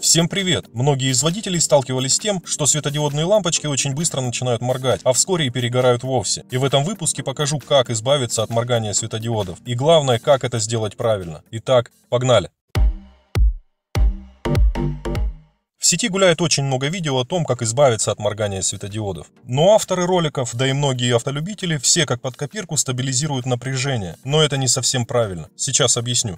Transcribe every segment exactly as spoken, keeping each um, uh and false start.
Всем привет! Многие из водителей сталкивались с тем, что светодиодные лампочки очень быстро начинают моргать, а вскоре и перегорают вовсе. И в этом выпуске покажу, как избавиться от моргания светодиодов. И главное, как это сделать правильно. Итак, погнали! В сети гуляет очень много видео о том, как избавиться от моргания светодиодов. Но авторы роликов, да и многие автолюбители, все как под копирку стабилизируют напряжение. Но это не совсем правильно. Сейчас объясню.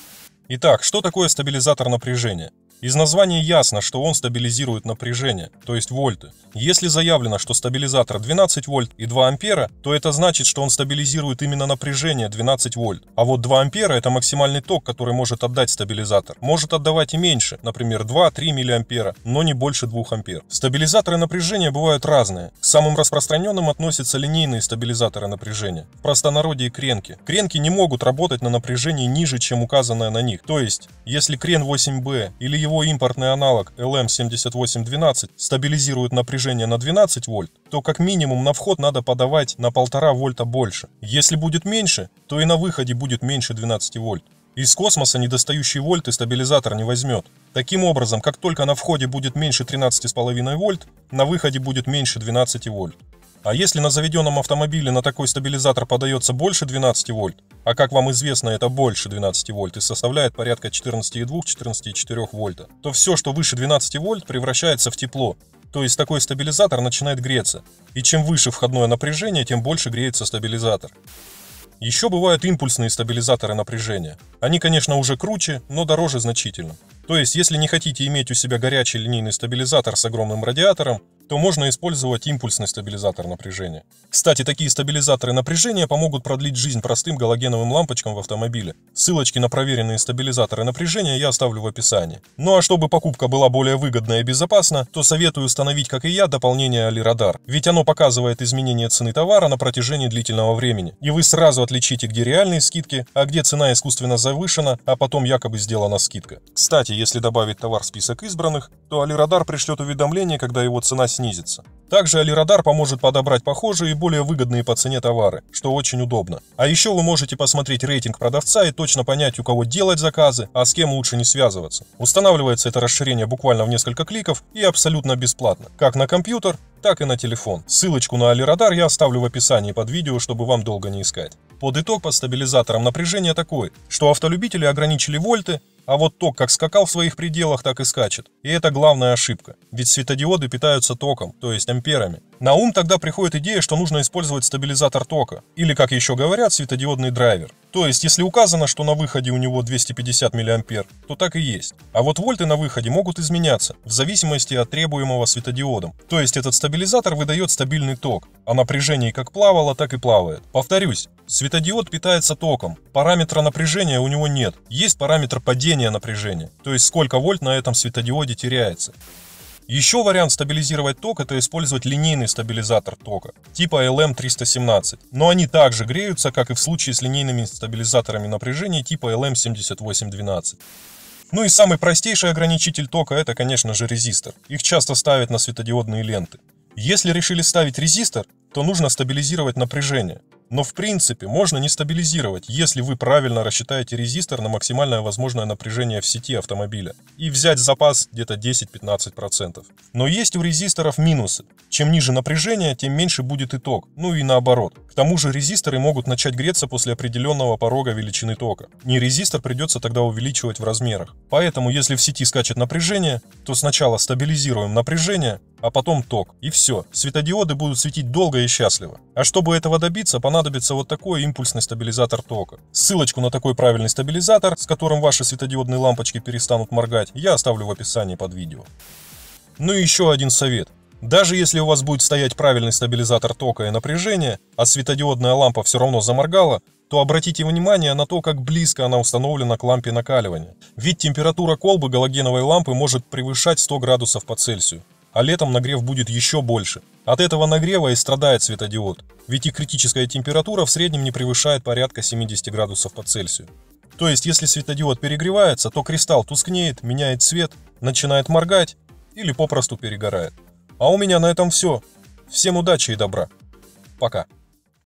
Итак, что такое стабилизатор напряжения? Из названия ясно, что он стабилизирует напряжение, то есть вольты. Если заявлено, что стабилизатор двенадцать вольт и два ампера, то это значит, что он стабилизирует именно напряжение двенадцать вольт. А вот два ампера это максимальный ток, который может отдать стабилизатор. Может отдавать и меньше, например два-три миллиампера, но не больше двух ампер. Стабилизаторы напряжения бывают разные. К самым распространенным относятся линейные стабилизаторы напряжения. В простонародье кренки. Кренки не могут работать на напряжении ниже, чем указанное на них. То есть, если крен восемь бэ или его его импортный аналог эл эм семьдесят восемь двенадцать стабилизирует напряжение на двенадцать вольт, то как минимум на вход надо подавать на полтора вольта больше. Если будет меньше, то и на выходе будет меньше двенадцати вольт. Из космоса недостающие вольты стабилизатор не возьмет. Таким образом, как только на входе будет меньше тринадцати с половиной вольт, на выходе будет меньше двенадцати вольт. А если на заведенном автомобиле на такой стабилизатор подается больше двенадцати вольт, а как вам известно это больше двенадцати вольт и составляет порядка четырнадцати и двух — четырнадцати и четырёх вольта, то все, что выше двенадцати вольт, превращается в тепло. То есть такой стабилизатор начинает греться. И чем выше входное напряжение, тем больше греется стабилизатор. Еще бывают импульсные стабилизаторы напряжения. Они, конечно, уже круче, но дороже значительно. То есть, если не хотите иметь у себя горячий линейный стабилизатор с огромным радиатором, то можно использовать импульсный стабилизатор напряжения. Кстати, такие стабилизаторы напряжения помогут продлить жизнь простым галогеновым лампочкам в автомобиле. Ссылочки на проверенные стабилизаторы напряжения я оставлю в описании. Ну а чтобы покупка была более выгодна и безопасна, то советую установить, как и я, дополнение Алирадар. Ведь оно показывает изменение цены товара на протяжении длительного времени. И вы сразу отличите, где реальные скидки, а где цена искусственно завышена, а потом якобы сделана скидка. Кстати, если добавить товар в список избранных, то Алирадар пришлет уведомление, когда его цена снизится. Также Алирадар поможет подобрать похожие и более выгодные по цене товары, что очень удобно. А еще вы можете посмотреть рейтинг продавца и точно понять, у кого делать заказы, а с кем лучше не связываться. Устанавливается это расширение буквально в несколько кликов и абсолютно бесплатно, как на компьютер, так и на телефон. Ссылочку на Алирадар я оставлю в описании под видео, чтобы вам долго не искать. Под итог по стабилизаторам напряжения такой, что автолюбители ограничили вольты, а вот ток как скакал в своих пределах, так и скачет. И это главная ошибка, ведь светодиоды питаются током, то есть амперами. На ум тогда приходит идея, что нужно использовать стабилизатор тока, или, как еще говорят, светодиодный драйвер. То есть, если указано, что на выходе у него двести пятьдесят миллиампер, то так и есть. А вот вольты на выходе могут изменяться, в зависимости от требуемого светодиодом. То есть, этот стабилизатор выдает стабильный ток, а напряжение как плавало, так и плавает. Повторюсь, светодиод питается током, параметра напряжения у него нет, есть параметр падения напряжения, то есть сколько вольт на этом светодиоде теряется. Еще вариант стабилизировать ток — это использовать линейный стабилизатор тока, типа эл эм триста семнадцать, но они также греются, как и в случае с линейными стабилизаторами напряжения типа эл эм семьдесят восемь двенадцать. Ну и самый простейший ограничитель тока — это, конечно же, резистор. Их часто ставят на светодиодные ленты. Если решили ставить резистор, то нужно стабилизировать напряжение. Но в принципе можно не стабилизировать, если вы правильно рассчитаете резистор на максимальное возможное напряжение в сети автомобиля и взять запас где-то десять-пятнадцать процентов. Но есть у резисторов минусы. Чем ниже напряжение, тем меньше будет и ток, ну и наоборот. К тому же резисторы могут начать греться после определенного порога величины тока. Не резистор придется тогда увеличивать в размерах. Поэтому если в сети скачет напряжение, то сначала стабилизируем напряжение, а потом ток. И все, светодиоды будут светить долго и счастливо. А чтобы этого добиться, понадобится вот такой импульсный стабилизатор тока. Ссылочку на такой правильный стабилизатор, с которым ваши светодиодные лампочки перестанут моргать, я оставлю в описании под видео. Ну и еще один совет. Даже если у вас будет стоять правильный стабилизатор тока и напряжения, а светодиодная лампа все равно заморгала, то обратите внимание на то, как близко она установлена к лампе накаливания. Ведь температура колбы галогеновой лампы может превышать сто градусов по Цельсию. А летом нагрев будет еще больше. От этого нагрева и страдает светодиод, ведь их критическая температура в среднем не превышает порядка семидесяти градусов по Цельсию. То есть, если светодиод перегревается, то кристалл тускнеет, меняет цвет, начинает моргать или попросту перегорает. А у меня на этом все. Всем удачи и добра. Пока.